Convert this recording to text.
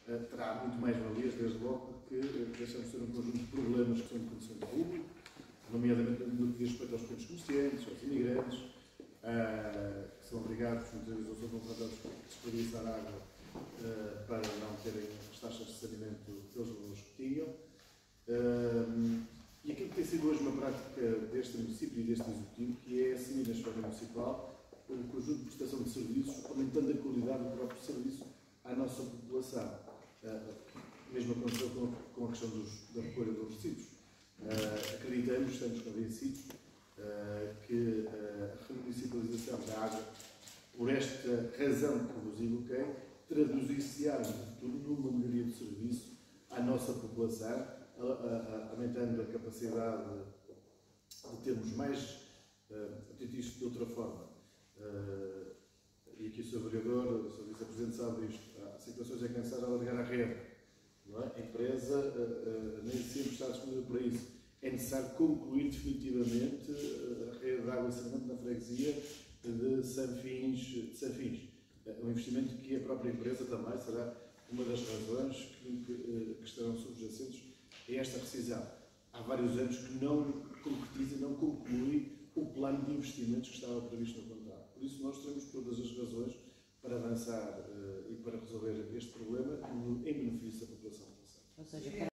terá muito mais valias, desde logo, porque deixamos de ter um conjunto de problemas que são de conhecimento público, nomeadamente no que diz respeito aos pequenos comerciantes, aos imigrantes, que são obrigados, muitas vezes, ou são confrontados a desperdiçar água para não terem as taxas de saneamento pelos valores que tinham. E aquilo que tem sido hoje uma prática deste município e deste executivo, que é assumir na esfera municipal um conjunto de prestação de serviços, aumentando a qualidade do próprio serviço à nossa população. Mesmo aconteceu com a questão da recolha dos resíduos. Acreditamos, estamos convencidos que a remunicipalização da água, por esta razão que vos evoquei, traduzir-se-á no futuro numa melhoria de serviço à nossa população, aumentando a capacidade de termos mais, isto de outra forma, e aqui o Sr. Vereador, o Sr. Vice-Presidente sabe isto, há situações em que é necessário alargar a rede, não é? A empresa nem sempre está disponível para isso. É necessário concluir definitivamente a rede de água e saneamento na freguesia de Sanfins. Um investimento que a própria empresa também será uma das razões que estarão subjacentes a esta rescisão. Há vários anos que não concretiza, não conclui o plano de investimentos que estava previsto no contrato. Por isso, nós temos todas as razões para avançar e para resolver este problema em benefício da população.